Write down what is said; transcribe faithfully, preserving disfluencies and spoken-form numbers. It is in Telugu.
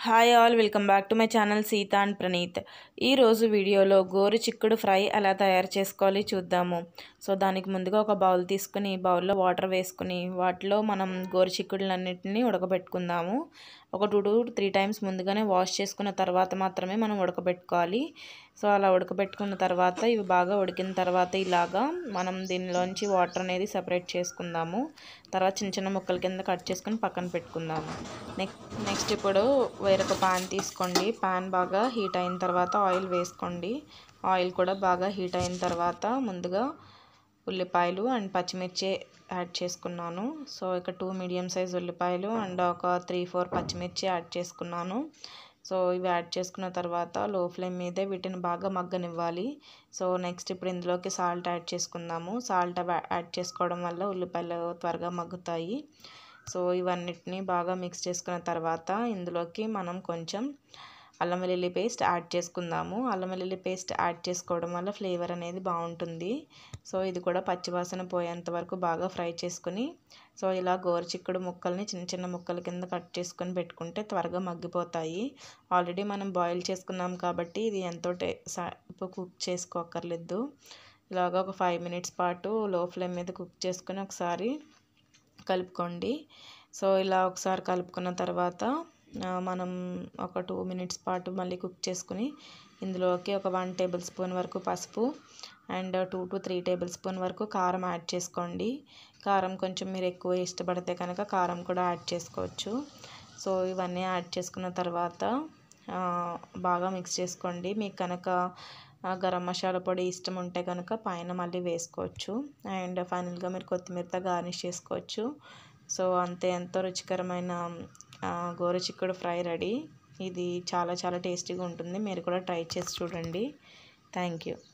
Hi all, welcome back to my channel Seetha and Praneeth. ఈరోజు వీడియోలో గోరు చిక్కుడు ఫ్రై ఎలా తయారు చేసుకోవాలి చూద్దాము. సో దానికి ముందుగా ఒక బౌల్ తీసుకుని బౌల్లో వాటర్ వేసుకుని వాటిలో మనం గోరు చిక్కుడులన్నింటినీ ఉడకబెట్టుకుందాము. ఒక టూ టు త్రీ టైమ్స్ ముందుగానే వాష్ చేసుకున్న తర్వాత మాత్రమే మనం ఉడకబెట్టుకోవాలి. సో అలా ఉడకబెట్టుకున్న తర్వాత ఇవి బాగా ఉడికిన తర్వాత ఇలాగా మనం దీనిలోంచి వాటర్ అనేది సపరేట్ చేసుకుందాము. తర్వాత చిన్న చిన్న ముక్కల కింద కట్ చేసుకుని పక్కన పెట్టుకుందాము. నెక్స్ట్ నెక్స్ట్ ఇప్పుడు వేరొక పాన్ తీసుకోండి. పాన్ బాగా హీట్ అయిన తర్వాత ఆయిల్ వేసుకోండి. ఆయిల్ కూడా బాగా హీట్ అయిన తర్వాత ముందుగా ఉల్లిపాయలు అండ్ పచ్చిమిర్చి యాడ్ చేసుకున్నాను. సో ఇక టూ మీడియం సైజ్ ఉల్లిపాయలు అండ్ ఒక త్రీ ఫోర్ పచ్చిమిర్చి యాడ్ చేసుకున్నాను. సో ఇవి యాడ్ చేసుకున్న తర్వాత లో ఫ్లేమ్ మీదే వీటిని బాగా మగ్గనివ్వాలి. సో నెక్స్ట్ ఇప్పుడు ఇందులోకి సాల్ట్ యాడ్ చేసుకుందాము. సాల్ట్ యాడ్ చేసుకోవడం వల్ల ఉల్లిపాయలు త్వరగా మగ్గుతాయి. సో ఇవన్నిటిని బాగా మిక్స్ చేసుకున్న తర్వాత ఇందులోకి మనం కొంచెం అల్లం వెల్లుల్లి పేస్ట్ యాడ్ చేసుకుందాము. అల్లం వెల్లుల్లి పేస్ట్ యాడ్ చేసుకోవడం వల్ల ఫ్లేవర్ అనేది బాగుంటుంది. సో ఇది కూడా పచ్చివాసన పోయేంత వరకు బాగా ఫ్రై చేసుకుని సో ఇలా గోరుచిక్కుడు ముక్కల్ని చిన్న చిన్న ముక్కల కింద కట్ చేసుకొని పెట్టుకుంటే త్వరగా మగ్గిపోతాయి. ఆల్రెడీ మనం బాయిల్ చేసుకున్నాం కాబట్టి ఇది ఎంతో టే కుక్ చేసుకోక్కర్లేదు. ఇలాగ ఒక ఫైవ్ మినిట్స్ పాటు లో ఫ్లేమ్ మీద కుక్ చేసుకుని ఒకసారి కలుపుకోండి. సో ఇలా ఒకసారి కలుపుకున్న తర్వాత మనం ఒక టూ మినిట్స్ పాటు మళ్ళీ కుక్ చేసుకుని ఇందులోకి ఒక వన్ టేబుల్ స్పూన్ వరకు పసుపు and two to three tablespoon వరకు కారం యాడ్ చేసుకోండి. కారం కొంచెం మీరు ఎక్కువ ఇష్టపడితే కనుక కారం కూడా యాడ్ చేసుకోవచ్చు. సో ఇవన్నీ యాడ్ చేసుకున్న తర్వాత బాగా మిక్స్ చేసుకోండి. మీకు కనుక గరం మసాలా పొడి ఇష్టం ఉంటే కనుక పైన మళ్ళీ వేసుకోవచ్చు. అండ్ ఫైనల్గా మీరు కొత్తిమీరతో గార్నిష్ చేసుకోవచ్చు. సో అంతే, ఎంతో రుచికరమైన గోరుచిక్కుడు ఫ్రై రెడీ. ఇది చాలా చాలా టేస్టీగా ఉంటుంది. మీరు కూడా ట్రై చేసి చూడండి. Thank you.